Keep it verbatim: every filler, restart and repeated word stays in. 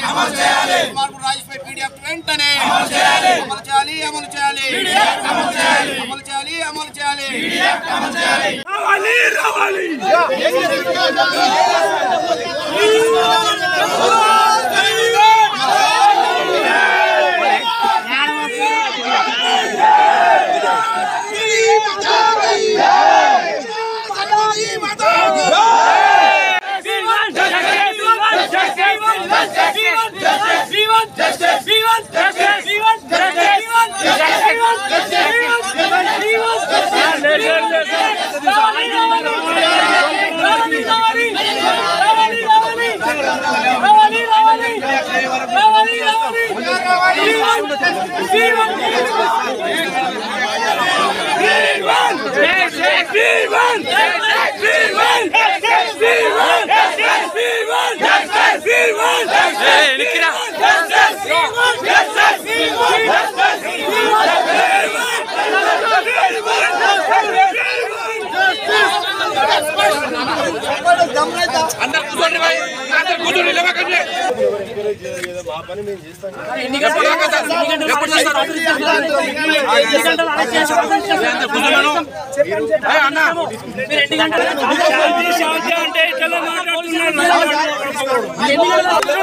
అమలు చేయాలి మార్పు రాజుపై పీడిఎఫ్ వెంటనే అమలు చేయాలి అమలు చేయాలి అమలు చేయాలి పీడిఎఫ్ అమలు చేయాలి అమలు చేయాలి అమలు చేయాలి పీడిఎఫ్ అమలు చేయాలి రావాలి రావాలి अंदर కూర్చోండి भाई अंदर కూర్చోండి లేవకండి మా పని మేము చేస్తాం ఎన్ని గంటలు ఎప్పుడు చేస్తారు ఎన్ని గంటలు అరెస్ట్ చేశారు కూర్చోమను ఏ అన్న మీరు ఎన్ని గంటలు శాంతి అంటే ఇట్లా మాట్లాడుతున్నారు ఎన్ని గంటలు